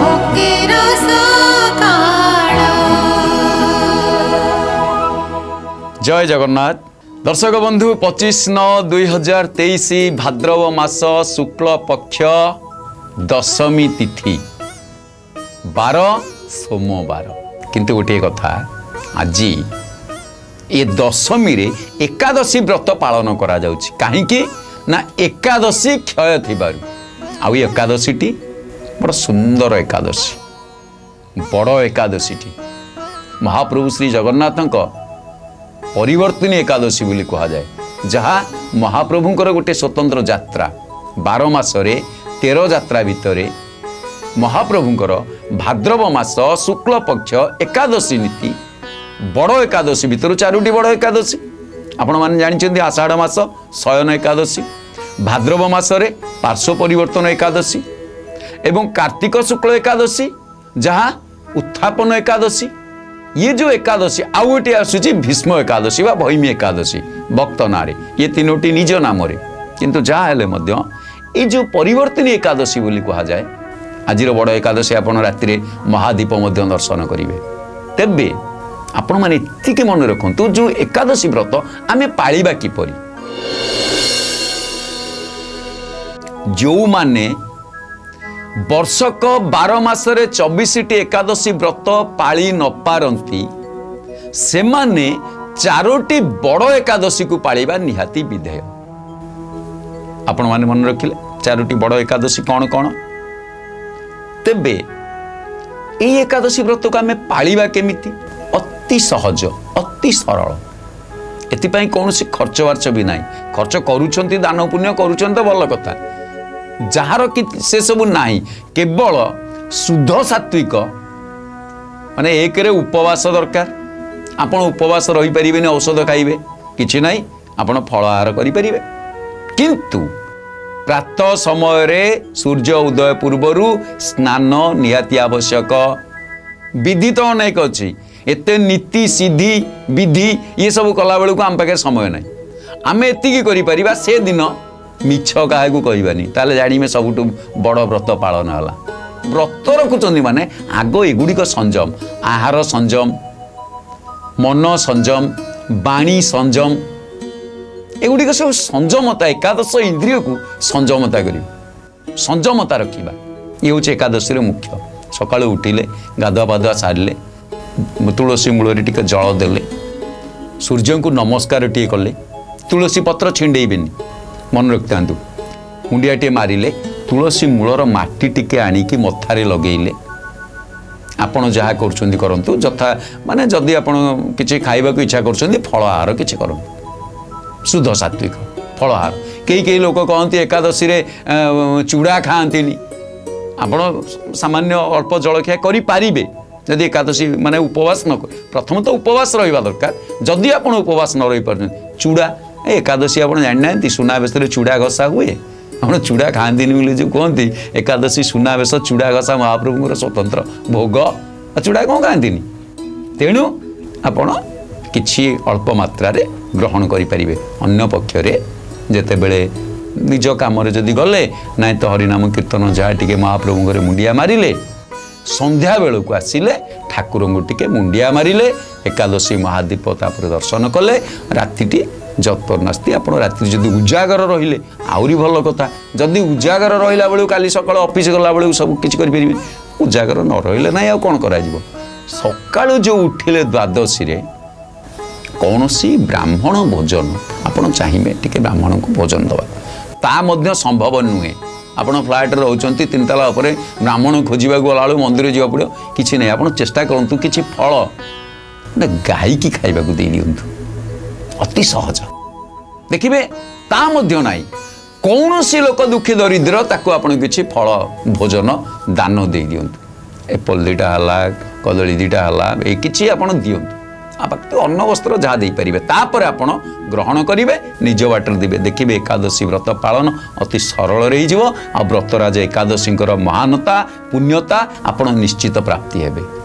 जय जगन्नाथ। दर्शक बंधु 25/9/2023 भाद्रव मास शुक्ल पक्ष दशमी तिथि 12 सोमवार। किंतु गोटे कथा आज ये दशमी रे एकादशी व्रत पालन करा जाउछि। काहेकि ना एकादशी क्षय थिबारु आ एकादशी टी बड़ सुंदर एकादशी, बड़ एकादशी टी महाप्रभु श्री जगन्नाथंक परिवर्तनी एकादशी बोली कहा जाए, जहाँ महाप्रभुंकर गोटे स्वतंत्र यात्रा 12 मासरे 13 यात्रा भितर महाप्रभुंकर भाद्रव मास शुक्ल पक्ष एकादशी नीति बड़ एकादशी भितर 4टी बड़ एकादशी आपण माने जानिछन्ती। आषाढ़ मास शयन एकादशी, भाद्रव मासरे पार्श्व परिवर्तन एकादशी एवं कार्तिक शुक्ल एकादशी जहाँ उत्थापन एकादशी। ये जो एकादशी आउ गोटे आसूची भीष्म एकादशी व भैमी एकादशी भक्त नारे, ये तीनोटी निज नाम किंतु जहाँ हेले मध्य ये जो परिवर्तनी एकादशी बोली कहा जाए। आज बड़ एकादशी आपण राति महादीप मध्य दर्शन करेंगे। तेबे आपण माने एतिके मन रखंतु जो एकादशी व्रत आमे पाळिबा किपरि। जो माने वर्षक 12 मासरे 24टी एकादशी व्रत पाळी न पारंती से माने 4टी बड़ एकादशी को पाळिबा निहाती विधेय। आपण माने मन रखिले 4टी बड़ एकादशी कौन कौन? तेबे ए एकादशी व्रत को आमे पाळिबा केमिति? अति सहज, अति सरल। एतिपाई कौनसी खर्च वार्च भी नाही। खर्च करूछंती, दान पुण्य करूछंती, भल कथा। जार से सब नाही, केवल शुद्ध सात्विक माने एक रे उपवास दरकार। आपण उपवास रही परिबेनी, औषध खाइबे किछि नाही, आपण फल आहार करि परिबे। किंतु प्रातः समय रे सूर्य उदय पूर्वरु स्नान निहाती आवश्यक। विधि तो अनेक अछि, एते नीति सिद्धि विधि ये सब कला बेलू आम पाखे समय ना। आम एति करिपरिबा से दिन मिछ क्या कहबानी, ताले जानिमे सबुठु बड़ व्रत पालन है। व्रत रखुचंदी माने आग एगुड़िक संयम, आहार संयम, मन संयम, बाणी संयम, एगुड़िक सब संयमता। एकादश इंद्रिय को संयमता करी, संयमता रखा ये हूँ एकादशी मुख्य। सकाळु उठिले गाधुआ पाधुआ सारे तुलसी मूल टिके जल देले, सूर्य को नमस्कार टे कले, तुलसी पत्र छिंडेबेनी, मन रखता। मुंडिया टे मारिले तुलसी मूलर माटी टिके आनिकी मथारे लगेले। आपण जहाँ करछुंदी करंतु, जथा माने जदि आपण किछि खाइबा को इच्छा करछुंदी फल आहार किछि करंतु, शुद्ध सात्विक फल आहार। कई लोक कहते एकादशी रे चूड़ा खाआंतीनी, आपण सामान्य अल्प जलखिया करि पारिबे जदि एकादशी माने उपवास न। प्रथम तो उपवास रहिबा दरकार। जदि आपण उपवास न रही पर चूड़ा एकादशी आपण जानि सुनावेश चूड़ा घसा हुए, आपण चूड़ा खाआंतीनी बोली जो कहती एकादशी सुनावेश चूड़ा घसा महाप्रभुर स्वतंत्र भोग, चूड़ा कौन खाआंतीनी। तेणु आपण किछि अल्प मात्रा रे ग्रहण करि परिबे। अन्य पक्षरे जेतेबेले निज काम जदि गले ना तो हरिनाम कीर्तन जहाँ टिके महाप्रभुंर मुंडिया मारिले, संध्या बेलू को आसिले ठाकुर को टिके मुंडिया मारिले, एकादशी महादीप तापर दर्शन कले, रातिटी जतर नास्ती। आप राति जदि उजागर रहिले आहरी भल कथा। जदि उजागर रहा बेलू काली सकाळ ऑफिस गला बेलू सब किछि करि परिबे, उजागर न रहिले ना आ कोन करा जिवो। सकाळु जो उठिले द्वादशी रे कौनसी ब्राह्मण भोजन आपण चाहिए टिके ब्राह्मण को भोजन दवा, ता मध्य संभव नुहे। आपण फ्लाइट रोचंती 3 ताला उपरे ब्राह्मण खोजिबा गला बेलू मंदिर जीवा पड़ो किछि नै। आपण चेष्टा करंतु किछि फल ना गाई की खाइबा को देई दियंतु, अति सहज। देखिबे ता मध्य नाही कौनसी लोक दुखी दरिद्र ताको आपण किछि फल भोजन दान देई दियंतु। एप्पल 2टा हला, कदली 2टा हला, ए किछि आपण दियंतु। बाकी अन्न वस्त्र जहाँ दे पारे तापर आपण ग्रहण करेंगे, निज बाटर देवे। देखिए एकादशी व्रत पालन अति सरल रही। व्रतराज एकादशी महानता पुण्यता आपण निश्चित प्राप्ति हेबे।